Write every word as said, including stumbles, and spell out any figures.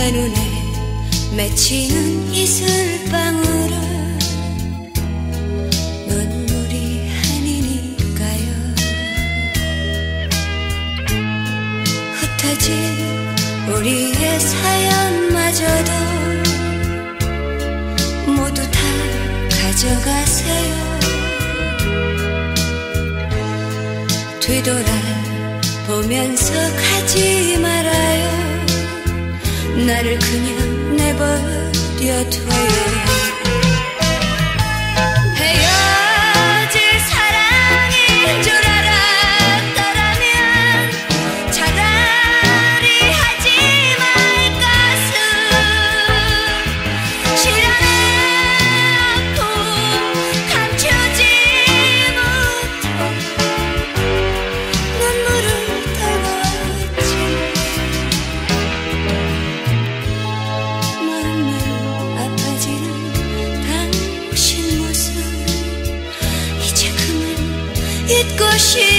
내 눈에 맺히는 이슬방울은 눈물이 아니니까요. 흩어진 우리의 사연마저도 모두 다 가져가세요. 뒤돌아보면서 가지 말아요. 나를 그냥 내버려둬요. 헤어질 사랑인 줄 알았더라면 차라리 하지 말것은. 시련의 아픔 감추지 못해 눈물을 떨궜지. 마음만 아파지는 당신 모습 이제 그만 잊고 싶어.